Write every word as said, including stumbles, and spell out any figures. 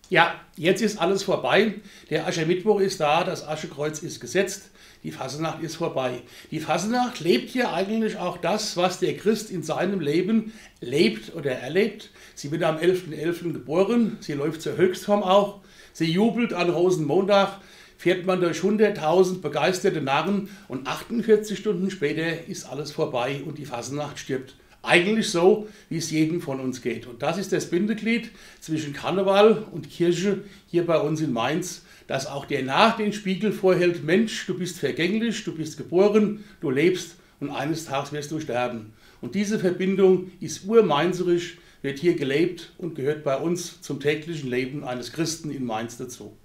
Ja, jetzt ist alles vorbei. Der Aschermittwoch ist da, das Aschekreuz ist gesetzt, die Fasnacht ist vorbei. Die Fasnacht lebt ja eigentlich auch das, was der Christ in seinem Leben lebt oder erlebt. Sie wird am elften elften geboren, sie läuft zur Höchstform auch, sie jubelt an Rosenmontag, fährt man durch hunderttausend begeisterte Narren und achtundvierzig Stunden später ist alles vorbei und die Fasnacht stirbt. Eigentlich so, wie es jedem von uns geht. Und das ist das Bindeglied zwischen Karneval und Kirche hier bei uns in Mainz, dass auch der Narr den Spiegel vorhält: Mensch, du bist vergänglich, du bist geboren, du lebst und eines Tages wirst du sterben. Und diese Verbindung ist urmainzerisch, wird hier gelebt und gehört bei uns zum täglichen Leben eines Christen in Mainz dazu.